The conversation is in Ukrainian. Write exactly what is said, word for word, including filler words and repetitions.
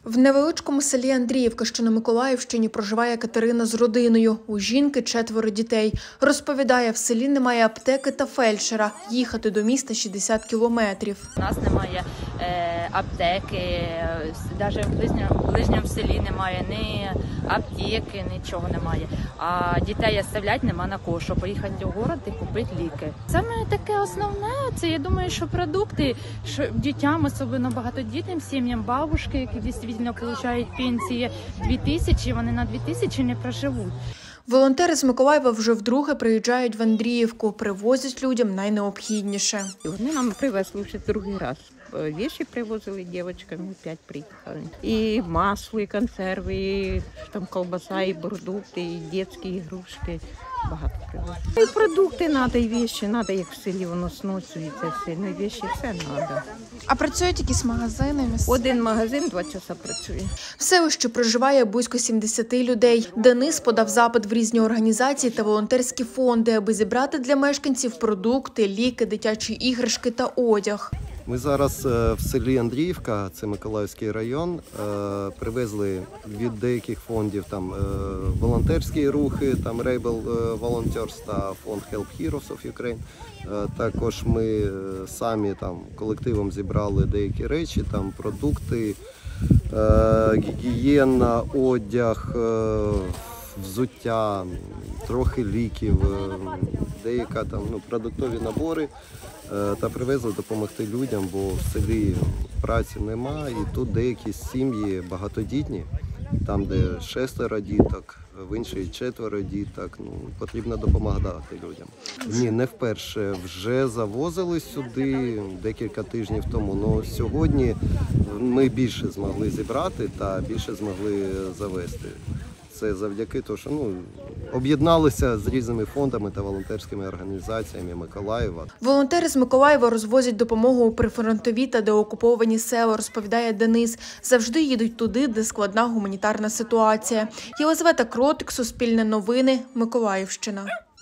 В невеличкому селі Андріївка, що на Миколаївщині, проживає Катерина з родиною. У жінки четверо дітей. Розповідає, в селі немає аптеки та фельдшера. Їхати до міста шістдесят кілометрів. У нас немає е, аптеки, навіть в ближньому, ближньому селі немає ні аптеки, нічого немає. А дітей оставляти нема на кого, щоб поїхати в город і купити ліки. Саме таке основне, це я думаю, що продукти, що дітям, особливо багатодітним сім'ям, бабушки, які дійсно отримують пенсії дві тисячі, вони на дві тисячі не проживуть. Волонтери з Миколаєва вже вдруге приїжджають в Андріївку, привозять людям найнеобхідніше. Вони нам привезли вже другий раз. Вещи привозили дівчаткам, п'ять приїхали. І масло, і консерви, і там колбаса, і продукти, і дитячі ігрушки. Багато привозили. І продукти треба, і вещи треба, як в селі воно сносується все. Ну, і вещи все треба. А працюють якісь магазини? Один магазин два часа працює. В селищі проживає близько сімдесят людей. Денис подав запит в різні організації та волонтерські фонди, аби зібрати для мешканців продукти, ліки, дитячі іграшки та одяг. Ми зараз в селі Андріївка, це Миколаївський район, привезли від деяких фондів там волонтерські рухи, там Rebel Volunteers та фонд Help Heroes of Ukraine. Також ми самі там колективом зібрали деякі речі, там продукти, гігієна, одяг, взуття, трохи ліків, деякі там ну, продуктові набори. Та привезли допомогти людям, бо в селі праці нема, і тут деякі сім'ї багатодітні, там де шестеро діток, в іншій четверо діток, ну, потрібно допомагати людям. Ні, не вперше, вже завозили сюди декілька тижнів тому, але сьогодні ми більше змогли зібрати та більше змогли завезти. Це завдяки тому, що ну, об'єдналися з різними фондами та волонтерськими організаціями Миколаєва. Волонтери з Миколаєва розвозять допомогу у прифронтові та деокуповані села, розповідає Денис. Завжди їдуть туди, де складна гуманітарна ситуація. Єлизавета Кротик, Суспільне новини, Миколаївщина.